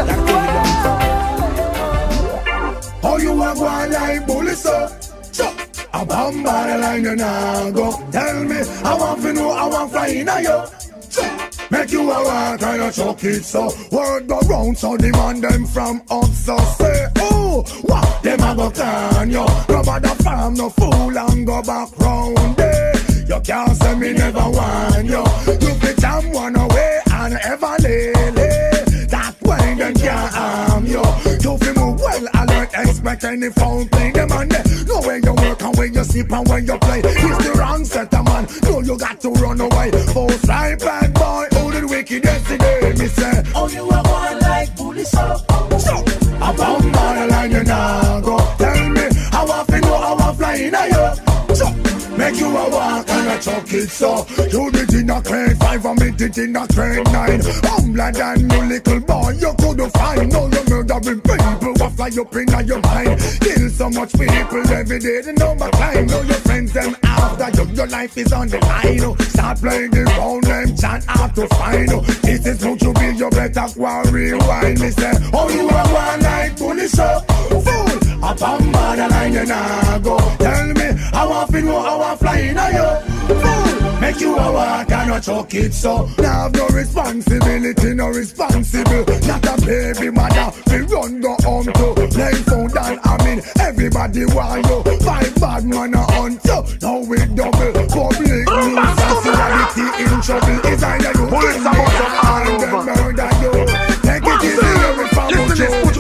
how you are going like bully, so a bomb by the line and I go. Tell me, I want to know, I want fly in a yo. Make you a walk and a chuck it so. Word go round so demand them from up so say, oh, what them a go turn yo. No bother farm, no fool and go back round there. You can't say me never want yo. You pick them one away and ever lay. That way them can't harm you. You feel move well alert, expect any phone thing them on there. Know where you work and where you sleep and where you play. It's the wrong set of man. No, you got to run away. False right bad boy, who did wicked yesterday? Me say, oh you are one like bully so. I'm on the line you now go. Tell me how I feel, how I fly in a yo. Make you a walk and a chuck it so. You did in a grade 5 and me did in a grade 9. Humbler than you little boy, you couldn't find. No, you murdering people who fly up in your mind. Kill so much people every day, the number climb. Know your friends them after you, your life is on the line. Oh. Start playing the phone, them chant out to find. Oh. This is who you be, you better go rewind. Me say, oh you are one like bully so. Fool, up on the line you now go. Tell me, how I feel, how I fly in a yo. Fool, make you a walk and a chuck it so. Now have no responsibility, no responsible. Not a baby mother, we run go home to. Playing phone down, I mean, everybody want you. 5 bad man a hunt you. Now we double, public nuisance, in trouble. It's either you kill me and then murder you. Take it easy, every family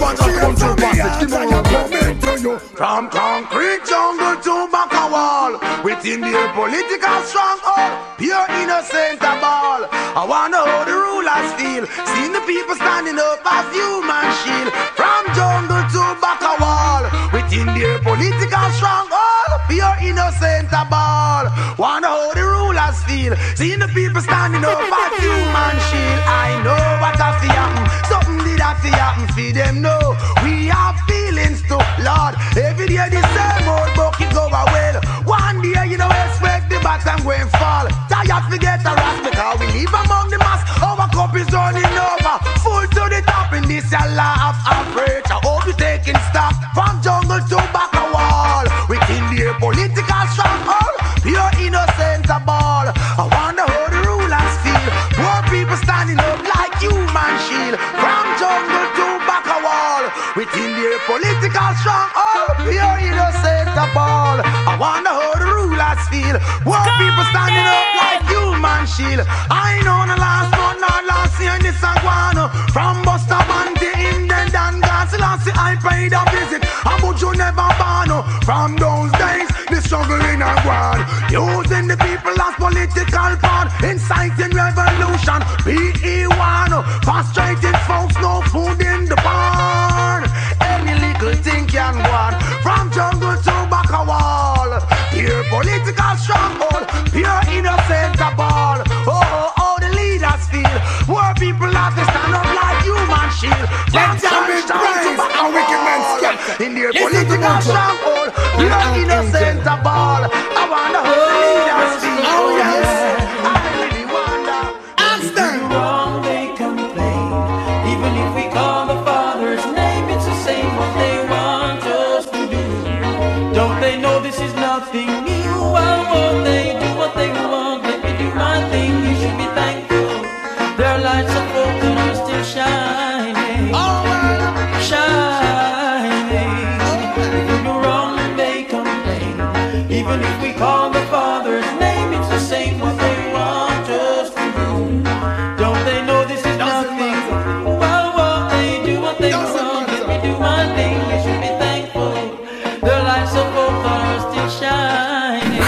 you. From concrete jungle to back a wall, within the political stronghold, pure innocent of all. I wonder how the rulers feel, seeing the people standing up as human shield. From jungle to back a wall, within the political stronghold, pure innocent of all. Wonder how the rulers feel, seeing the people standing up as human shield. I know what I feel happen, something did I feel happen for them. No, we have feelings too, Lord. Every day the same old bucket go well. One day you know expect the bottom going fall. Tired forget the rest because we live among the mass. Our cup is running over, full to the top in this law of average. I hope you taking stock from jungle to back a wall. Within the political stronghold, pure innocent of all. I wonder how the rulers feel. Poor people standing up like human shield. From jungle to back a wall, within the political stronghold, pure innocent of all. I wonder how the rulers feel. Poor people standing up like human shield. I know the last month, not last year in this Aguano. From Busta Banti, Indian Dan Gansi, I paid a visit. But you never born. From those days, the struggle in Aguan. Using the people as political pawn, inciting revolution. PE1, frustrated folks, no food in the barn. Any little thing can go on. From jungle to back a wall, pure political stronghold, pure innocent of all. Oh, the leaders feel. Poor people have Even if we call the Father's name, it's the same what they want us to do. Don't they know this is nothing? Well, won't they do what they want? Let me do my thing, you should be thankful. The lights of hope are still shining.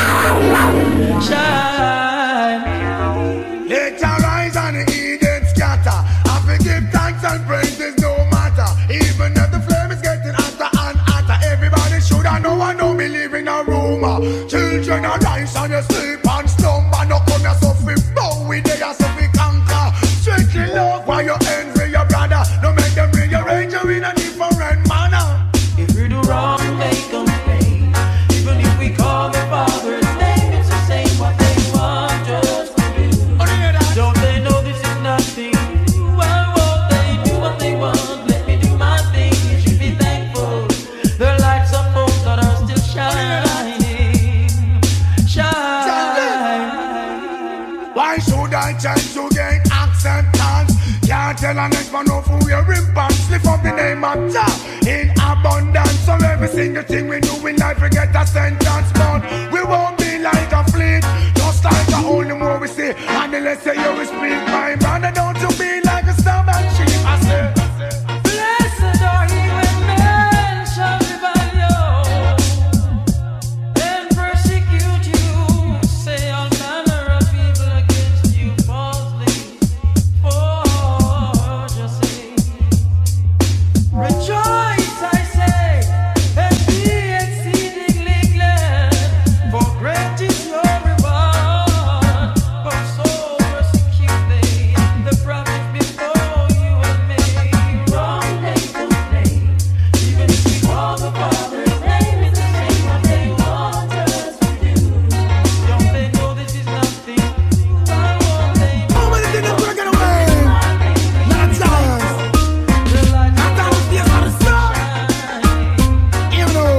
Shining. Let your rise and the Eden scatter. I forgive thanks and praises no matter. Even if the flame is getting hotter and hotter, everybody should I know I don't believe in a rumor. Children are rise and you sleep and slumber. No come here so we bow with they are so we conquer. Strictly love while you envy your brother. No make them rearrange you in a different manner. If we do wrong, they complain. Even if we call the Father's name, it's the same what they want us to do. Don't they know this is nothing? Why won't they do what they want? Let me do my thing, you should be thankful. The lights of hope that are still shining. Shine. Why should I change to gain acceptance? Can't tell an next man no for wearing pants. Lift up the name of Jah in abundance. So every single thing we do in life we get a sentence. But we won't be like a fleet, just like the only more we see. And the less say you speak, my brother, don't you be like a stubborn sheep. I say, Blessed are ye when men shall revile you and persecute you, say all manner of evil against you falsely for your sake. Rejoice, I say, and be exceedingly glad, for great is your reward. For so persecute they the prophets before you and me. Wrong they complain. Even if we call the Father's name, it's the same what they want us to do. Don't they know this is nothing? Why won't they do how many did they break it away? Not chance. the light Not down the stairs on the sun. You know.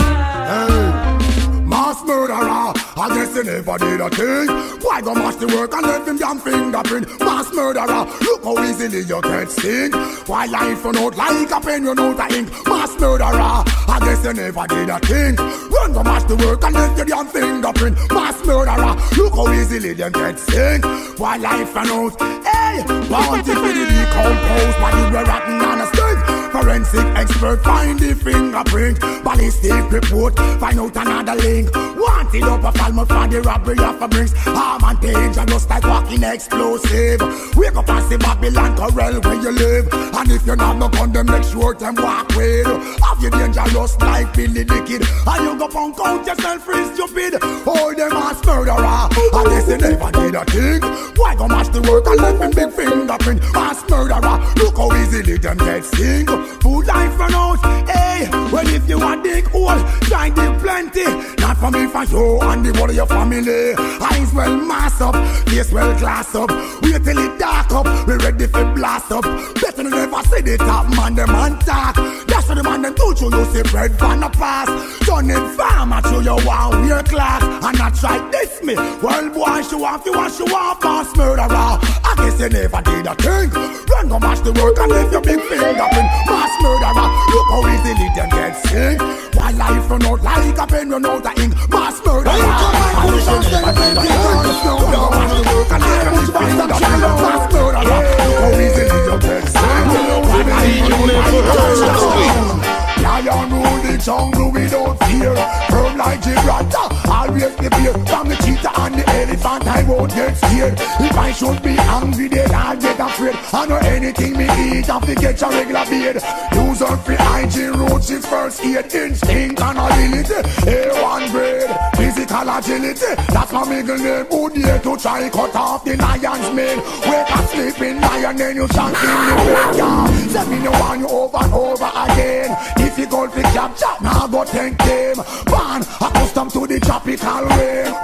Hey, mass murderer. I guess you never did a thing. Why go mash the work and let them damn fingerprint? Mass murderer, look how easily you get sting. Why life run out like a pen run out of ink? Mass murderer, I guess you never did a thing. Run go mash the work and let them damn fingerprint. Mass murderer, look how easily them get sting. Why life run out? Hey, wanted for the decomposed body were rotten on a stick. Forensic expert find the fingerprint. Ballistic report find out another link. Wanted up a falmouth for the robbery of a bricks. Harm and danger just like walking explosive. Wake up and see Babylon corral where you live. And if you're not no gun, them make sure them walk with. Have you dangerous like Billy the Kid? And you go punk out yourself free stupid. Hold them as murderer. And they say never did a thing. Why go mash the work and let them big fingerprint? Mass murderer, look how easily them get sting. Food life run out. Hey, well if you want dig hole, try dig plenty. Not for me, for you and the whole of your family. Eyes well mass up, face well glass up. Wait till it dark up, we ready for blast up. Better than never see the top man, the man talk. That's what the man them do to you, see bread van the pass. Turn it farm at you want wear class. And not try this me. Well boy, show off, you want show off, mass murderer. I guess you never did a thing. Run go mash the work and leave your big fingerprint. Mass murderer, look how easily them get sing. Why life run out like a pen run out of ink. Mass murderer, I wish you never did a thing. Run go mash the work and leave your big fingerprint. Mass murderer, look how easily them get sing. Why life run out like a pen run out of ink. Lion rule the jungle without fear. Firm like Gibraltar, always prepare. From the cheetah and the elephant, I won't get scared. If I should be angry, then I'll get afraid. I know anything me eat, I forget your regular beard. Use up for hygiene, roots is first aid. Instinct and ability, A1 grade. Physical agility, that's my middle name. Who dare to try cut off the lion's mane? Wake up sleeping lion, then you shank in the bed. Yeah, set me no one you over and over again. Difficult to capture, now go take them. Born accustomed to the tropical rain.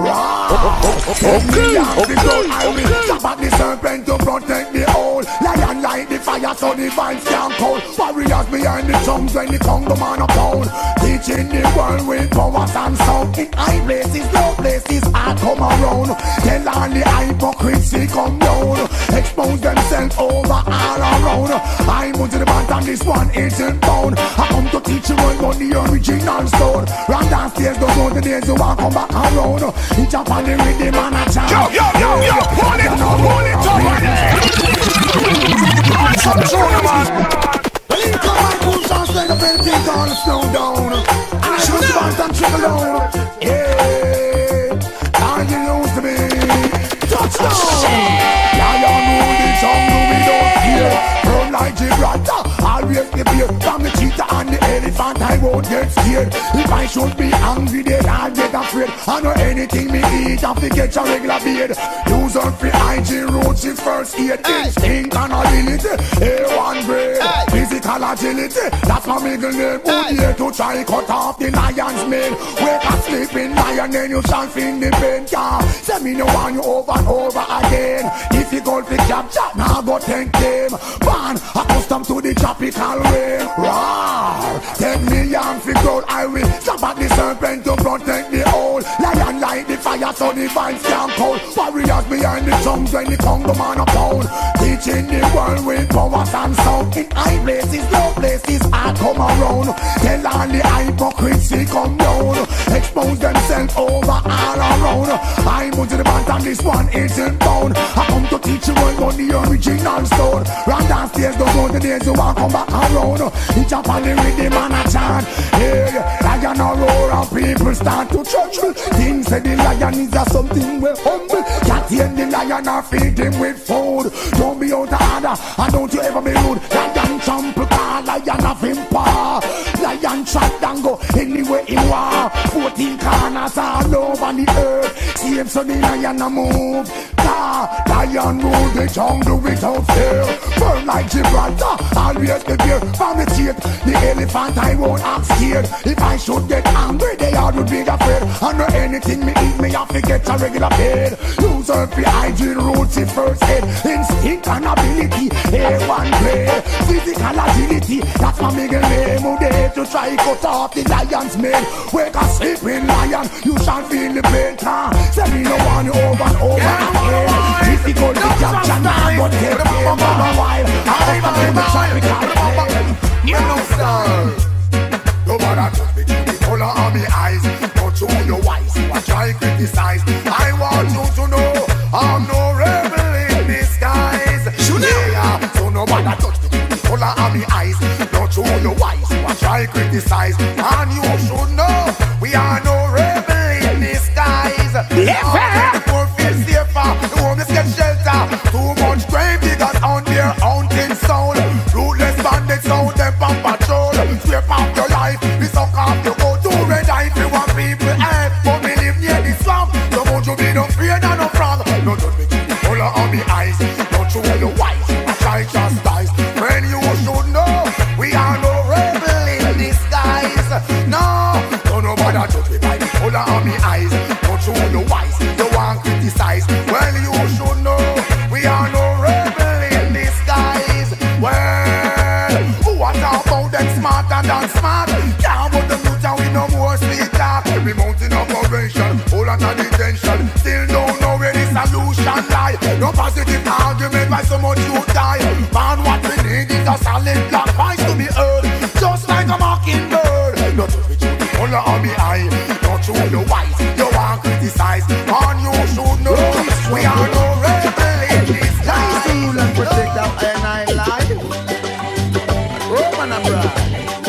Okay. I will jump at the serpent to protect the whole. Lion light the fire so the vines can't cold. Warriors behind the tongues when the Congo man upon. Teaching the world with powers and sound. In high places, low places, I come around. Tell all the hypocrisy come down. Expose themselves over all around. I move to the bottom, this one isn't bound. I come to teach you all about the original stone. Round downstairs, don't know the days you want come back around. You jump on the rhythm and a jump. Yo, pull it up some tune, man. Well, you come and cool songs like a painting gonna slow down. And I should spot and trickle down. Yeah, how you used to be. Touchdown. Lion rule the jungle, we don't fear. From like Gibraltar, always the beer. From the cheetah and the elephant, I won't get scared. If I should be angry, then I'll get afraid. I know anything me eat, I forget a regular beard. Use up for hygiene, roots in first aid. Instinct and ability, A1 grade. Physical agility, that's my middle name. Who here to try cut off the lion's mane? Wake up sleeping lion, then you shall feel the pain. Send me no one you over and over again. Difficult to capture, now go take them. Man, accustomed to the tropical rain. Roar, take me young fi grow. I will jump at the serpent to protect the whole. Lion light the fire so the vines can cold. Warriors behind the drums when the Congo man a pound. Teaching the world with powers and sound. In high places, low places, I come around. Tell all the hypocrisy come down. Expose themselves over all around. I'm to the band and this one isn't bound. I come to teach you all about the original sound. Run downstairs, don't go the days you want come back around. You jump on the rhythm and a chant. Yeah, lion a roar and people start to tremble. Things say the lion is a something we humble. Can't hear the lion or feed him with food. Don't be out of order and don't you ever be rude. Lion trample car, lion of him paw. Lion trap and go anywhere in war. 14 corners all over the earth. See him so the lion a move. Lion rule the jungle without fear. Burn like Gibraltar, always the beer. From the teeth, the elephant I won't act scared. If I should get angry, they all would be afraid. I know anything me eat, me have to get a regular paid. Use up the hygiene roots in first aid. Instinct and ability, A1 grade. Physical agility, that's my middle name. Who dare to try cut off the lion's mane? Wake a sleeping lion, you shall feel the pain. Send me no one over and over again. Difficult to capture now, but get them for a while. I'm in the tropical plane. You know, sir, no matter just between the color of my eyes, not through your eyes, you are trying to criticize. I want you to know I'm no rebel in disguise. Yeah, so no matter just between the color of my eyes, not through your eyes, you are trying to criticize. And you should know we are no rebel in disguise. The poor feel safer, the homeless get shelter. Too much grave diggers on their hunting soul. Ruthless bandits out them on patrol. Sweep off your life, we suck off your go to red eye. If you want people help, but me live near the slum. So won't you be no afraid and no frog. No just be the color of me eyes. Don't you wear your white, I try chastise. When you should know, we are no rebel in disguise. No, don't nobody judge me by the color of me eyes. Don't you wear your wise, you want criticize. Well, you should know, we are no rebel in disguise. Well, what about them smarter than smart? Can't put them youth and we no more sweet talk. Every mountain operation, whole lot of detention. Still don't know where the solution lie. No positive argument by so much you die. Man, what we need is a solid black voice to be heard. Just like a mockingbird. Not just with you, the color of me eye. Not you the wise, you want criticize. And you should know, we are no rebel in this life. Rule and protect our NI life. Roman and bride.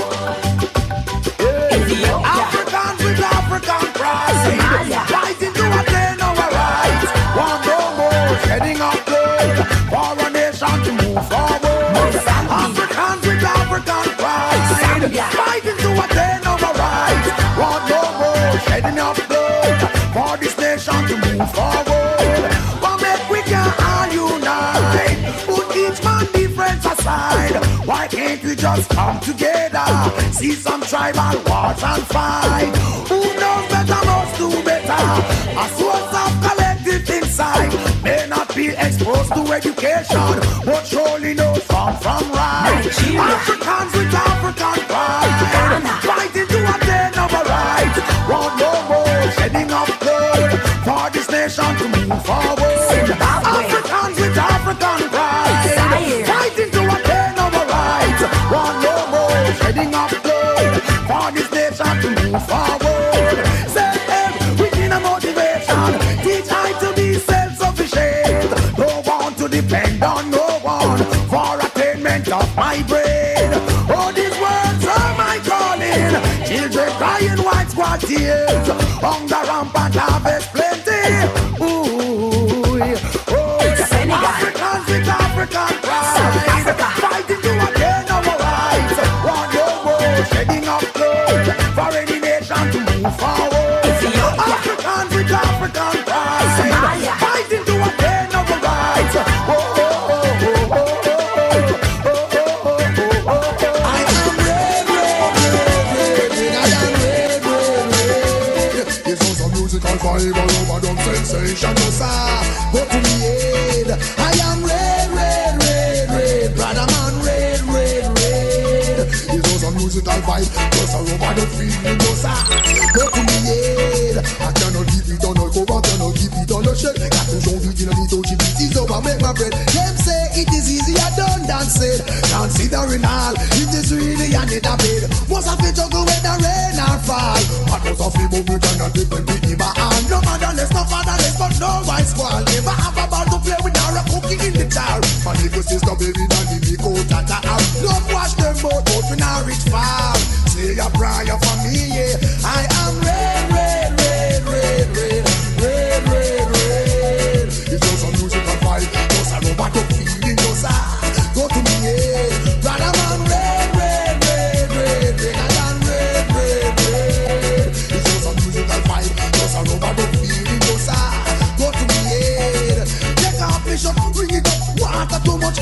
Africans with African pride, fighting to attain our rights. Want no more shedding of blood for a nation to move forward. Africans with African pride, fighting to attain our rights. Want no more shedding of blood for this nation to move forward. But make we can all unite, put each man difference aside. Why can't we just come together, see some tribal wars and fight? Who knows better must do better. A source of collective insight may not be exposed to education, but surely knows from right. Africans with African pride, fighting to attain our rights. Want no more shedding of blood for this nation to move forward. Africans with African pride, fighting to attain our rights. Want no more shedding of blood for this nation to move forward. Say years. Hunger rampant, harvest plenty. Ooh, oh, Africans with African pride, fighting to attain our rights. Want no more shedding of blood for any nation to move forward. Africans with African pride, fighting to attain our rights. Five all over them sensation, no sir. Go to the head. I am red, red, red, red. Brother man, red, red, red. It's also a musical vibe, just all over the feeling, no sir. Go to the head. I cannot give it on no cover, cannot give it on no shell. Got to show it in a little GBT, so I make my bread. Them say it is easier done than said. Considering all, it is really a need a bed. Most of it juggle when the rain or fall. But most of it we cannot depend on it. No motherless, no fatherless, but no white squall. Never have a ball to play with or a cookie in the jar. My little sister, baby, daddy, me go tata. Don't watch them both, but we not reach far. Say a prayer for me, yeah. I am red, red, red, red, red, red, red, red. It's just a musical vibe, just a robot of feeling, just a go to me, yeah. Brother man, red, red, red, red, red, I am red, red, red. It's just a musical vibe, just a robot of feeling, just a go to me, yeah. Take off the shot, bring it up, water too much.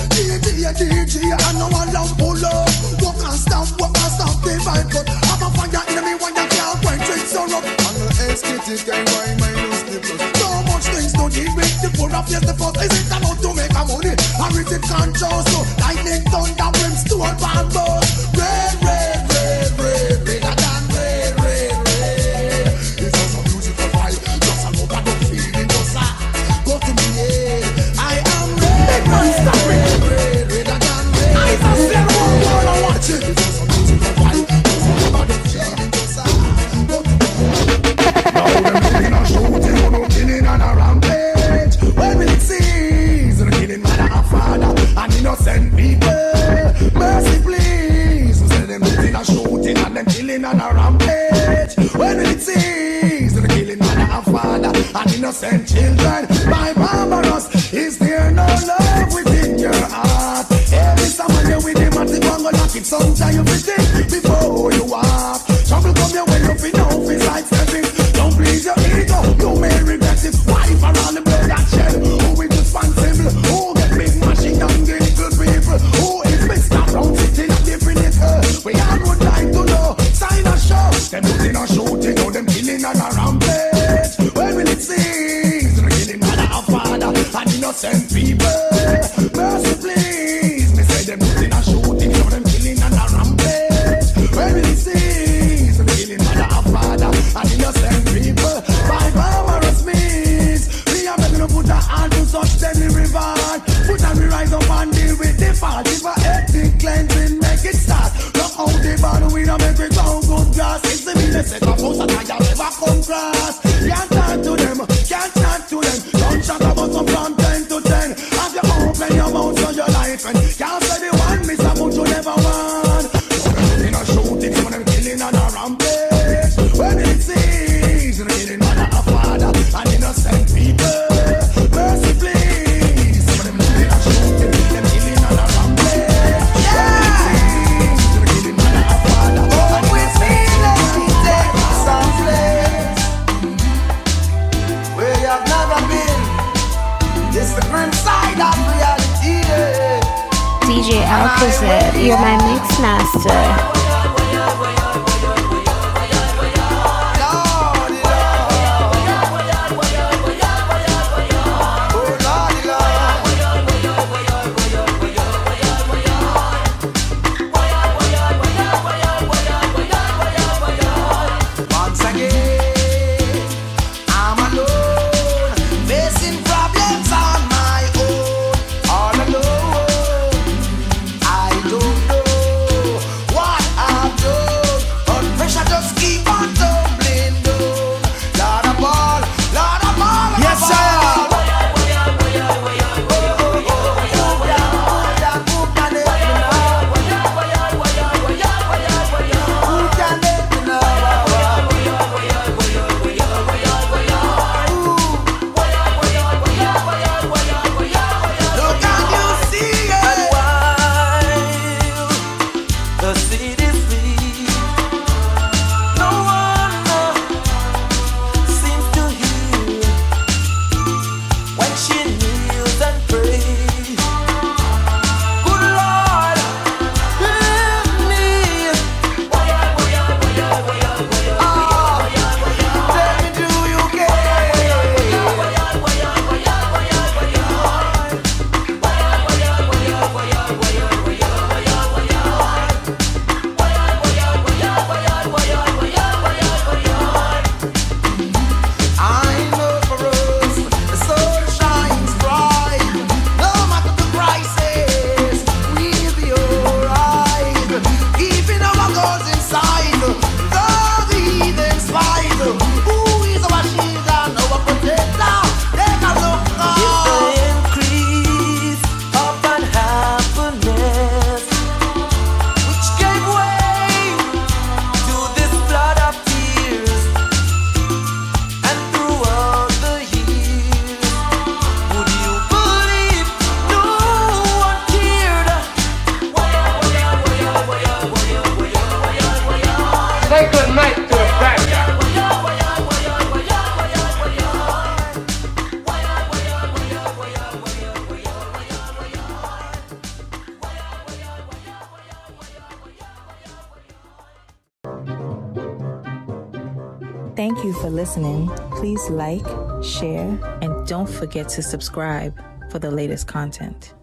DJ, I know I love pull up. Walk and stop, the vibe cut. Have a fire in me when you can't quench it, so up. I'm the aesthetic, I buy my nose nipples. So much things don't need make the poor of yes, the first. Is it about to make a money? Or is it control? So lightning, thunder, brimstone, bamboo. Red, red, red, red, redder than red, red, red. It's just a musical vibe, just a love and feeling, just a go to me, yeah. I am red, monster, red, red, redder than red. I still wanna watch it. It's just a musical vibe, just a love and feeling, just a go to me. Now them killing and shooting, no killing and a rampage. When will it cease? The killing mother and father and innocent people. Mercy please. We say them killing and shooting and them killing and a rampage. When will it cease? The killing mother and father and innocent children. By barbarous, is there no love within your heart? Every someone you with him at the bongo lock it. Sometimes you think before you walk. Trouble come your way, you feel no feel like stepping. Don't please your ego, you may regret it. Why for all the blood that shed? Who is responsible? Who get big machine gun the little people? Who is Mr. Brown sitting at the pinnacle? We all would like to know. Sign a show. Them looting and shooting, or them killing and a rampage. When will it cease? The killing mother and father and innocent people. Mercy please. Me say them looting and shooting, or them killing and a rampage. When will it cease? The killing mother and father and innocent people. By barbarous means. We are begging to put a hand to such deadly reward. Put and we rise up and deal with the fault. If a ethnic cleansing make it start. Look how they burn, we don't make it sound good grass. It's the mean they set up house and I never come cross. Can't talk to them, can't talk to them. Don't shut up us up from 10 to 10. Have you open your mouth for your life and can't say the one miss a much you never want. So them killing and shooting, some of them killing and a rampage. When it sees, they're killing mother and father and innocent people. Mercy please, some of them killing and shooting, them killing and a rampage. Yeah! They're killing mother and father and innocent people. Some place where you have never been. It's the grim side of reality. DJ Alcazar, you're my mix master. Once again, I'm alone, facing problems on my own, all alone. I don't know what Thank you for listening. Please like, share, and don't forget to subscribe for the latest content.